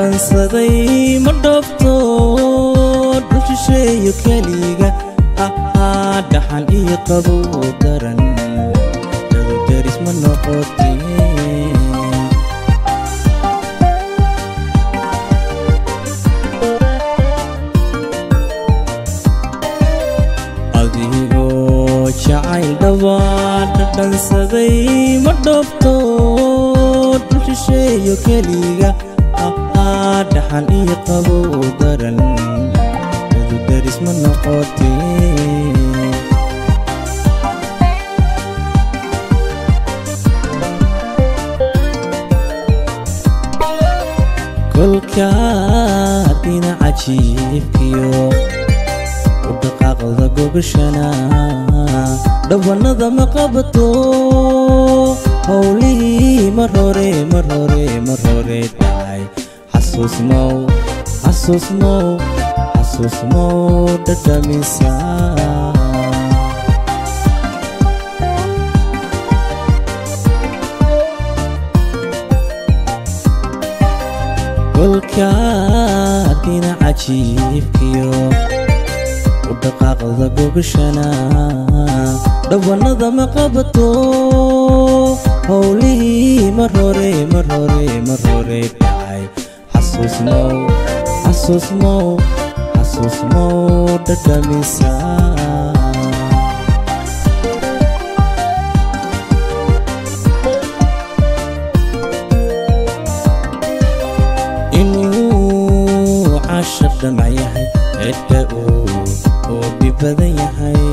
dhadhansaday ma dhoofto dhushisheeyo keliga dhaxan iyo qabow daran dadu deris ma noqotee adigoo jacayl dhawaan dhadhansaday ma dhoofto dhushisheeyo keliga dhaxan iyo qabow daran dadu deris ma noqotee kolkaad dhinaca jiifkiyo u dhaqaaqda gogashana dhawanada ma qabato howlihii mar hore dhacay xasuusmow dhadhamisa kolkaad dhinaca jiifkiyo u dhaqaaqda gogashana dhawanada ma qabato howlihii mar hore dhacay xasuusmow dhadhamisa inuu cashar dhamac yahay cidda uu dhibadan yahay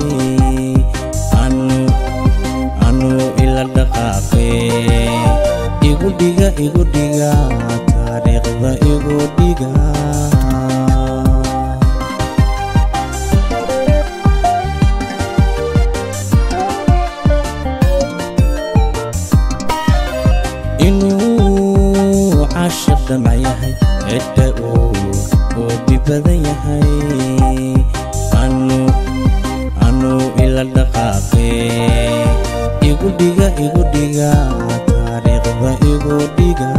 anuu ila dhaqaaqe igu dhiga taariikhda igu dhiga inuu cashar dhamac yahay cidda uu dhibadan yahay anuu ila dhaqaaqe igu dhiga taariikhda igu dhiga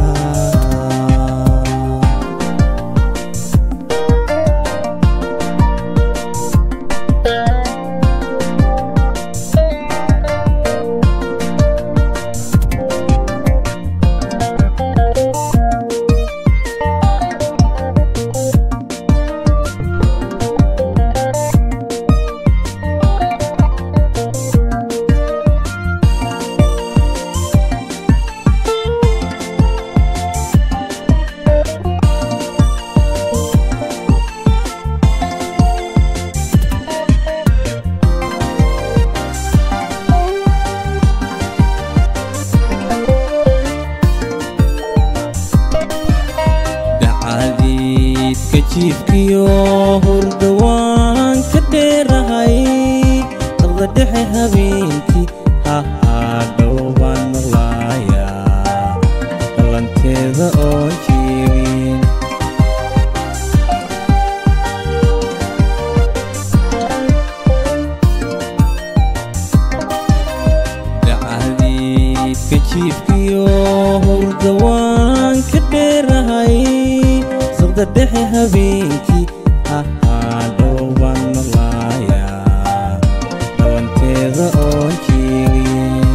jiifkiyo hurdawaan ka dheerahay taqda dhexe habeenkii dhowbaan maqlaaya dhalanteeda oo jiibin dhacdiidka jiifkiyo hurdawaan ka dheerahay dhexe habeenkii dhowbaan maqlaaya dhalanteeda oo jiibin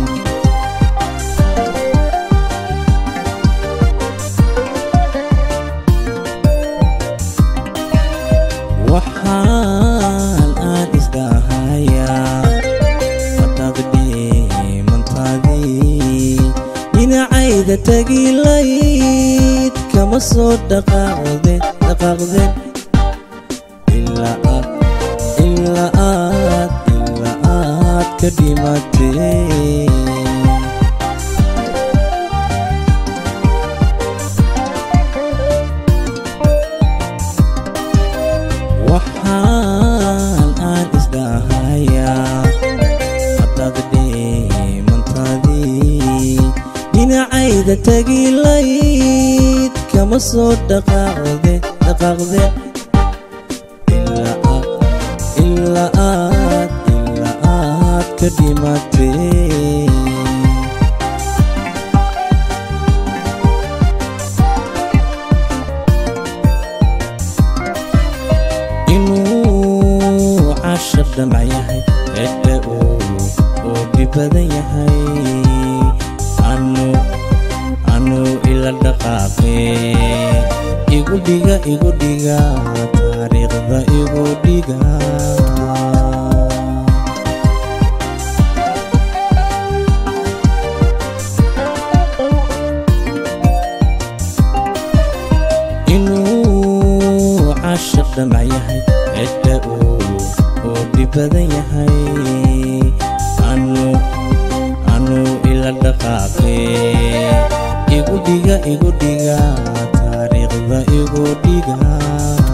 waxaan aan isdhahayaa hadaad dhimantaadii dhinacayda tagilayd kama soo dhaqaaqde ilaa aad ka dhimatee waxaan aan isdhahayaa hadaad dhimantaadii dhinacayda tagilayd kama soo dhaqaaqde ilaa aad ka dhimatee badan yahay anu ila dhaqaaqe igu dhiga taariikhda igu dhiga inuu caashaq dhamc yahay cidda uu dhib badan yahay anu ila dhaqaaqe igu dhiga taariikhda igu dhiga